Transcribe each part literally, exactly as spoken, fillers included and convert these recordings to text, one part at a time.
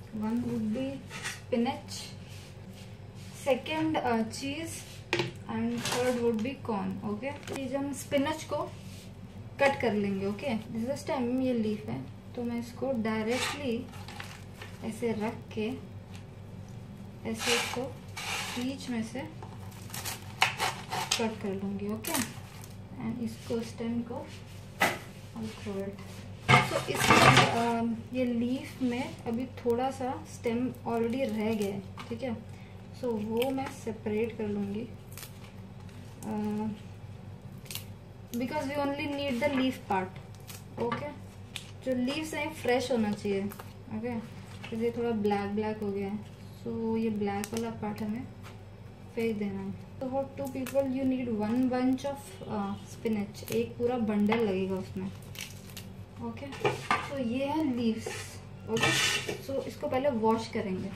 one would be spinach, second uh, cheese and third would be corn. Okay, ये हम spinach को cut कर लेंगे. ओके, दिस इज स्टेम, ये leaf है, तो मैं इसको डायरेक्टली ऐसे रख के ऐसे इसको बीच में से कट कर लूँगी. ओके, एंड इसको स्टेम को थ्रो इट. तो इसमें ये लीफ में अभी थोड़ा सा स्टेम ऑलरेडी रह गया है. ठीक है, सो so, वो मैं सेपरेट कर लूँगी because we only need the leaf part. Okay, जो लीव्स हैं फ्रेश होना चाहिए. Okay okay? तो ये थोड़ा ब्लैक ब्लैक हो गया है, सो so, ये ब्लैक वाला पार्ट हमें फेंक देना है. तो for two people you need one bunch of spinach, एक पूरा बंडल लगेगा उसमें. Okay okay? तो ये है लीव्स. ओके, सो इसको पहले वॉश करेंगे.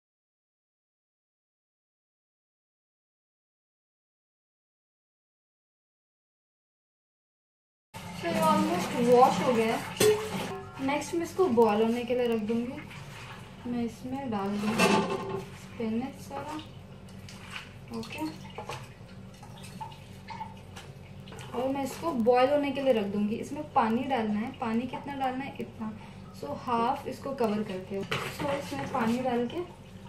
तो ये ऑलमोस्ट वॉश हो गया है. नेक्स्ट मैं इसको बॉयल होने के लिए रख दूंगी. मैं इसमें डाल दूंगी स्पिनच सारा. ओके, और मैं इसको बॉयल होने के लिए रख दूंगी. इसमें पानी डालना है. पानी कितना डालना है? इतना. सो so, हाफ इसको कवर करके. सो so, इसमें पानी डाल के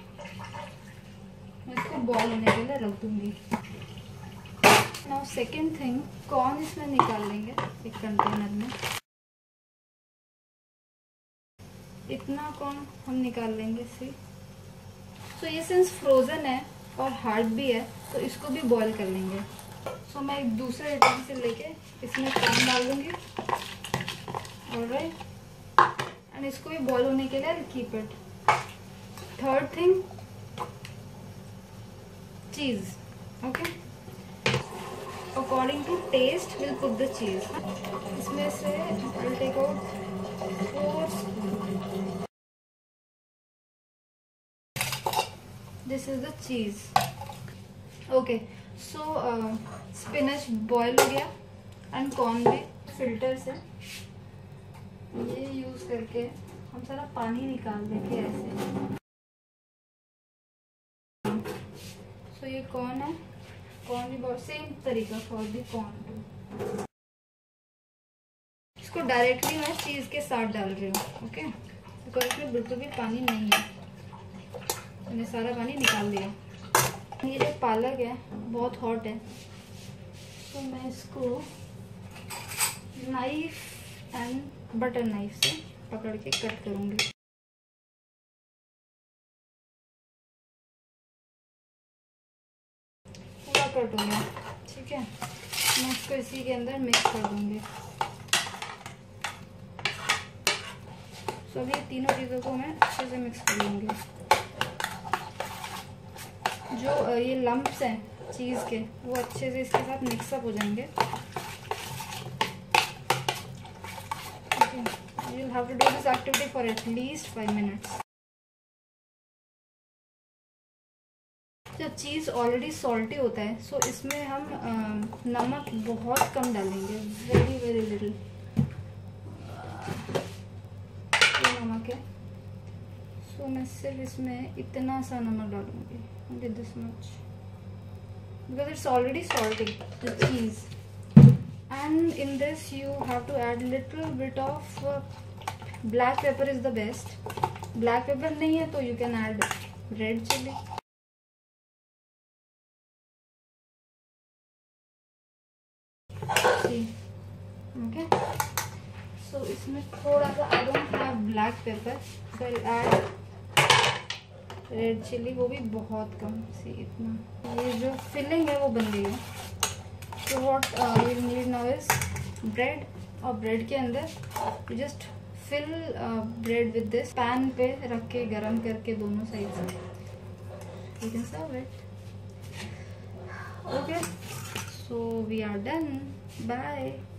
मैं इसको बॉयल होने के लिए रख दूंगी. नाउ सेकेंड थिंग, कॉर्न इसमें निकाल लेंगे एक कंटेनर में. इतना कॉर्न हम निकाल लेंगे. सी, सो ये सिंस फ्रोजन है और हार्ड भी है, तो इसको भी बॉईल कर लेंगे. सो so, मैं एक दूसरे आइटम से लेके इसमें कॉर्न डाल दूंगी. ऑलराइट, एंड इसको भी बॉईल होने के लिए keep it. Third thing, cheese. Okay, according to taste will put the cheese. इसमें से will take out four spoon. This is the cheese. Okay, so spinach boil हो गया एंड कॉर्न भी. फिल्टर से ये यूज करके हम सारा पानी निकाल देंगे ऐसे. सो so, ये कॉर्न है. कॉर्न भी बहुत सेम तरीका फॉर दी कॉर्न. इसको डायरेक्टली मैं चीज के साथ डाल रही हूँ. ओके, बिकॉज इसमें बिल्कुल भी पानी नहीं है. मैंने सारा पानी निकाल दिया. ये जो पालक है बहुत हॉट है, तो मैं इसको नाइफ एंड बटर नाइफ से पकड़ के कट करूँगी. पूरा कट हो गया. ठीक है, मैं इसको इसी के अंदर मिक्स कर दूँगी. सभी तीनों चीज़ों को मैं अच्छे से मिक्स कर लूँगी. जो ये लम्प्स हैं चीज़ के, वो अच्छे से इसके साथ मिक्सअप हो जाएंगे. You will have to do this activity for at least five minutes. जब चीज़ ऑलरेडी सॉल्टी होता है, सो इसमें हम आ, नमक बहुत कम डालेंगे. वेरी वेरी लिटिल नमक है. सो मैं सिर्फ इसमें इतना सा नमक डालूंगी. only this much because it's already salty, the cheese. And in this you have to add little bit of uh, black pepper is the best. Black pepper नहीं है तो you can add red chili. See, okay. So इसमें थोड़ा सा I don't have black pepper, so I'll add red chilli, वो भी बहुत कम सी. इतना ये जो फिलिंग है वो बन गई है. So what we need now is bread. और ब्रेड के अंदर you just fill bread with this. Pan पे रख के गरम करके दोनों साइड से you can serve it. Okay, so we are done. Bye.